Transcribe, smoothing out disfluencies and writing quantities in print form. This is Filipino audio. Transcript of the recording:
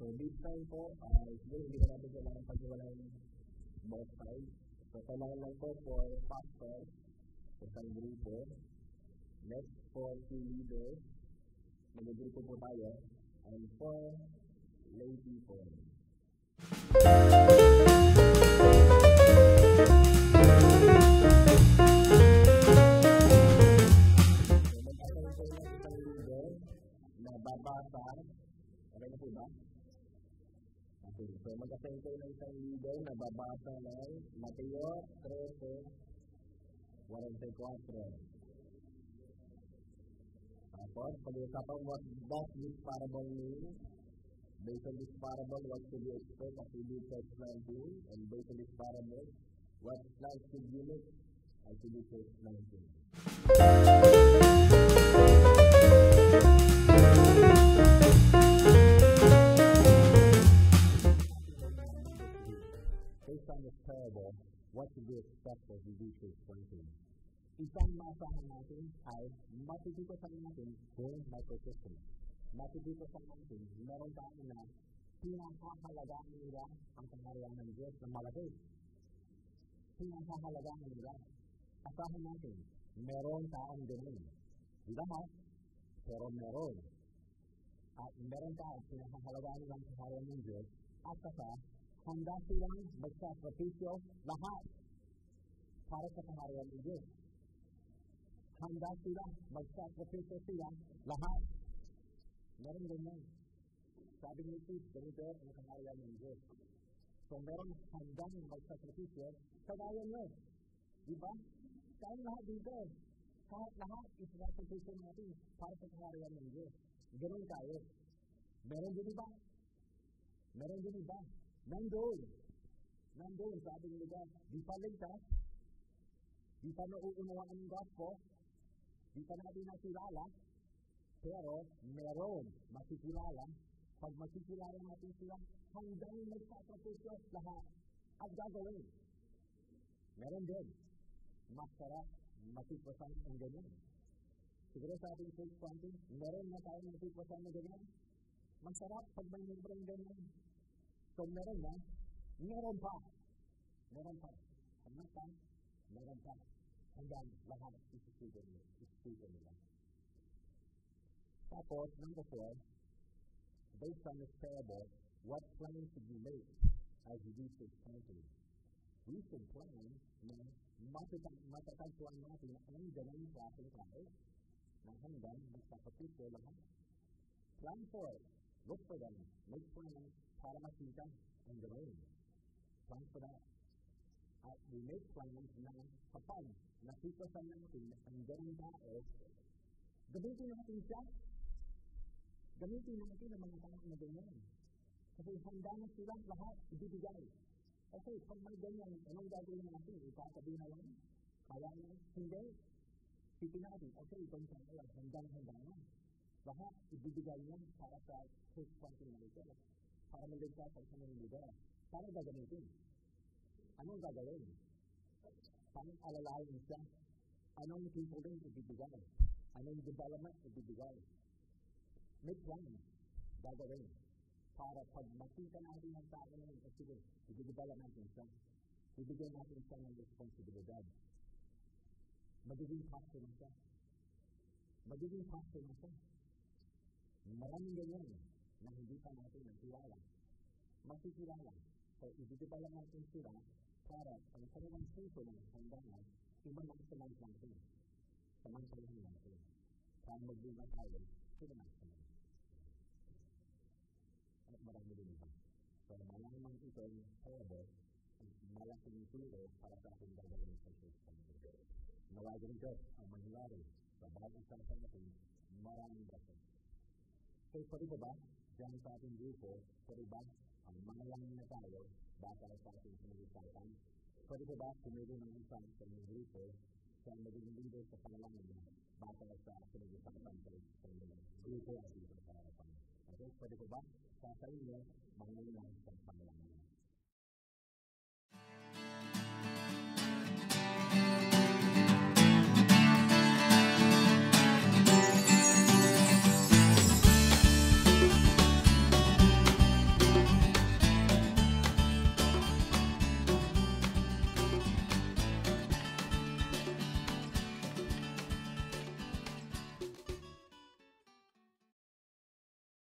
So this time po, siguro hindi ko natin kailangan pag-iwala yung both sides. So kailangan lang po for pastor, sa isang grupo. Next for two leaders, mag-grupo po tayo. And for lay people. Babasa. Okay na po ba? Okay. So, mag-assign kayo ng isang leader na babasa ng Mateo 13:44. Tapos, pag-usapan what does this parable mean? Based on this parable, what should you expect as you do church planting? And based on this parable, what plans should you make as you do church planting? Based on this parable, what should we expect as we do church planting? Isang maasahan natin ay matututusan natin kung micro-Christian. Matututusan natin meron tayo na pinakahalagaan nila ang pangyayari ng Diyos na malaki. Pinakahalagaan nila. Asahan natin, meron taong ganun. Di lahat, pero meron. At meron taong pinakahalagaan nila ang pangyayari ng Diyos at saka handa silang magsakripisyo lahat para sa pangyayari ng Diyos. Handa sila magsakripisyo sila lahat. Meron ganyan. Sabi ni Steve, ganito ang pangyayari ng Diyos. So meron handang magsakripisyo, kagaya nyo. Diba? Kaya lahat dito. Kahit lahat isakripisyo natin para sa pangyayari ng Diyos. Ganun tayo. Meron din iba. Meron din iba. Nandun, sabi nila, di pa ligtas, di pa nauunawaan ng gospel, di pa natin nakilala, pero meron makikilala. Pag makikilala natin sila, hanggang magpapapusyo lahat at gagawin. Meron din, masarap matipasan ang ganyan. Siguro sa ating church planting, meron na tayong matipasan na ganyan. Masarap pag may membrang ganyan. So meron na, meron pa. Meron pa. Hanggang lahat isipin nila. Tapos, number 4, based on this parable, what plans should we make as we do church planting? We should plan na matatagpuan natin ang ganang klaseng tao na hanggang magpapapisyo lahat. Plan for it. Look for them. Make plans para makita ang gawin. Plan for that. At we make plans na kapag nakikasan natin ang ganang tao, gamitin natin siya. Gamitin natin ang mga tao na ganyan. Kasi handa na silang lahat ibibigay. Okay, pag may ganyan, anong gagawin natin? Ikasabihin na lang? Kaya na? Hindi. Sipin natin, okay, itong tao, handa na. Lahat ibibigay niya para sa church planting na ito. Para maligtas ang kanyang lugar. Paano gagamitin? Anong gagawin? Paano alalayan siya? Anong people din ibibigay? Anong development ibibigay? Make plans. Gagawin. Para pag makita natin ang tao na yun, sige, i-develop natin siya. Ibigay natin siya ng responsibilidad. Magiging pastor na siya. Maraming ganyan na hindi pa natin nakilala. Makikilala. So, i-develop natin sila para ang kanilang puso ng handangan, imanaksalan natin. Samantalahin natin. Para magbunga tayo, sila natin. At marami din ito. So, malamang itong parable, malaking turo para sa ating gagawin sa church. Nawagan Diyos ang mangyari sa bawat isang sa natin, maraming dapat. So, pwede ba? Diyan sa ating grupo, pwede ba? Ang mga lang na tayo, baka sa ating sinag-usapan. Pwede ba? Pumili ng isang sa mga grupo, sa magiging leader sa panalangin, baka sa sinag-usapan sa mga grupo at dito sa harapan. Okay, pwede ba? Sa inyo, mga lang sa panalangin.